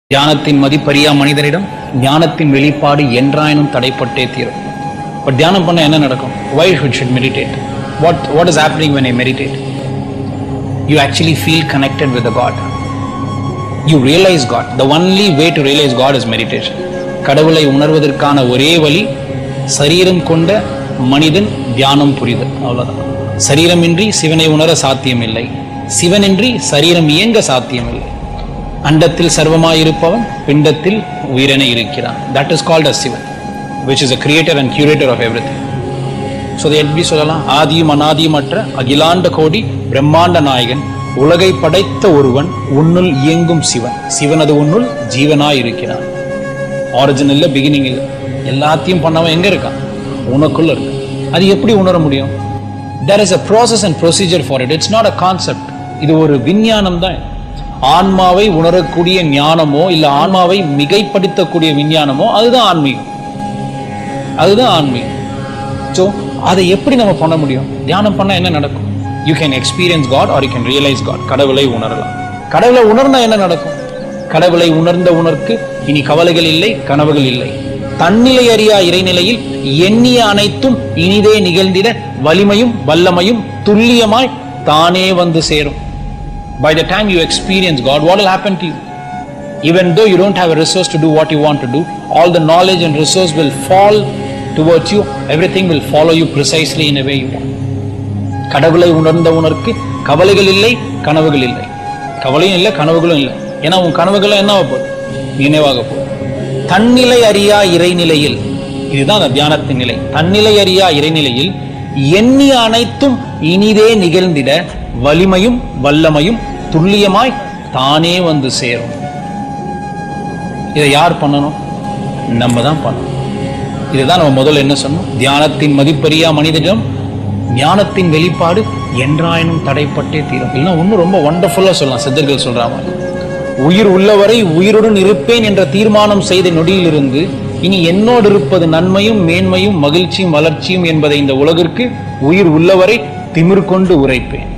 தியானத்தின் மதிப்பறியா மனிதனிடம் ஞானத்தின் வெளிப்பாடு என்றாயினும் தடைப்பட்டே தீரும். பட் தியானம் பண்ண என்ன நடக்கும்? Why should meditate? What is happening when I meditate? You actually feel connected with the God. You realize God. The only way to realize God is meditation. கடவுளை உணர்வதற்கான ஒரே வழி சரீரம் கொண்ட மனிதன் தியானம் புரிதல். அவ்வளவுதான். சரீரமின்றி சிவனை உணர சாத்தியமில்லை, சிவனின்றி சரீரம் இயங்க சாத்தியமில்லை. அண்டத்தில் சர்வமாயிருப்பவன் பிண்டத்தில் உயிரென இருக்கிறான். That is called as Sivan, which is a creator and curator of everything. So they எப்படி சொல்லலாம்? ஆதியும் அநாதியுமற்ற அகிலாண்ட கோடி பிரம்மாண்ட நாயகன், உலகை படைத்த ஒருவன், உன்னுள் இயங்கும் சிவன். சிவன் அது உன்னுள் ஜீவனாய் இருக்கிறான். ஆரிஜின் இல்லை, பிகினிங் இல்லை. எல்லாத்தையும் பண்ணவன் எங்க இருக்கான்? உனக்குள்ள இருக்கு. அது எப்படி உணர முடியும்? There is a process and procedure for it. It's not a concept. இது ஒரு விஞ்ஞானம் தான். ஆன்மாவை உணரக்கூடிய ஞானமோ இல்ல ஆன்மாவை மிகைப்படுத்தக்கூடிய விஞ்ஞானமோ அதுதான் ஆன்மீகம். அதுதான் ஆன்மீகம். ஸோ அதை எப்படி நம்ம பண்ண முடியும்? தியானம் பண்ணா என்ன நடக்கும்? You can experience God or you can realise God. கடவுளை உணரலாம். கடவுளை உணர்ந்தா என்ன நடக்கும்? கடவுளை உணர்ந்த உணர்க்கு இனி கவலைகள் இல்லை, கனவுகள் இல்லை. தன்னிலை அறியா இறைநிலையில் எண்ணிய அனைத்தும் இனிதே நிகழ்ந்திட வலிமையும் வல்லமையும் துல்லியமாய் தானே வந்து சேரும். By the time you experience God, what will happen to you? Even though you don't have a resource to do what you want to do, all the knowledge and resource will fall towards you. Everything will follow you precisely in a way you want. கடவுளை உணர்ந்த உணர்க்கு கவலைகள் இல்லை, கனவுகள் இல்லை. கவலையும் இல்லை, கனவுகளும் இல்லை. ஏன்னா உன் கனவுகள் என்ன போகுது? நினைவாக போகுது. தன்னிலை அறியா இறைநிலையில், இதுதான் அந்த தியானத்தின் நிலை. தன்னிலை அறியா இறைநிலையில் எண்ணிய அனைத்தும் இனிதே நிகழ்ந்திட வலிமையும் வல்லமையும் துல்லியமாய் தானே வந்து சேரும். இதை யார் பண்ணணும்? நம்ம தான் பண்ணணும். இதுதான் நம்ம முதல்ல என்ன சொன்னோம்? தியானத்தின் மதிப்பறியா மனிதனிடம் ஞானத்தின் வெளிப்பாடு என்றாயினும் தடைப்பட்டே தீரும். இல்லைன்னா ஒன்னும் ரொம்ப ஒண்டர்ஃபுல்லா சொல்லலாம். சித்தர்கள் சொல்றாங்க, உயிர் உள்ளவரை உயிருடன் இருப்பேன் என்ற தீர்மானம் செய்த நொடியிலிருந்து இனி என்னோடு இருப்பது நன்மையும் மேன்மையும் மகிழ்ச்சியும் வளர்ச்சியும் என்பதை இந்த உலகிற்கு உயிர் உள்ளவரை திமிர் கொண்டு உரைப்பேன்.